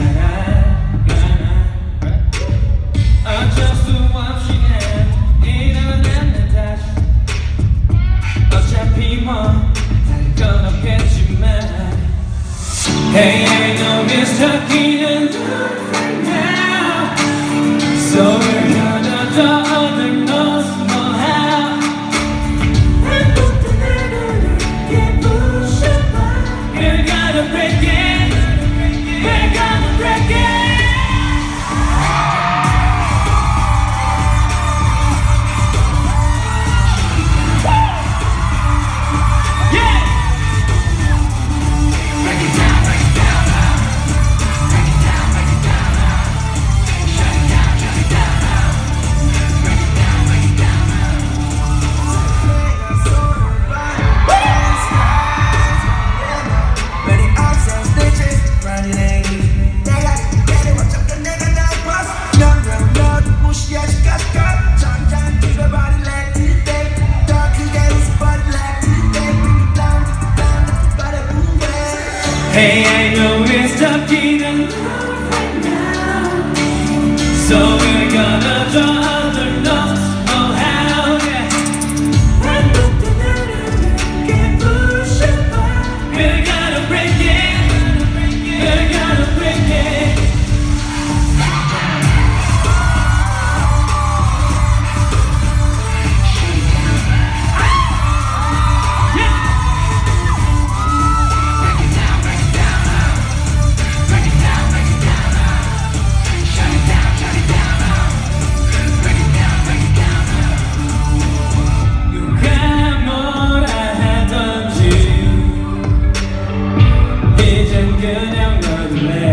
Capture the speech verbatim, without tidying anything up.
어쩔 수 없이 난 일어났네 다시 어차피 뭐 다를 건 없겠지만 Hey, I know we're stuck in a loop right now So we're gonna do other knows know how And put the letter can't push it back We're gonna break it We're gonna break it Hey, I know we're stuck in a loop right now So we're gonna draw other notes, oh how, yeah And put the letter can't push it back We're gonna break it, we're gonna break it 그냥 너를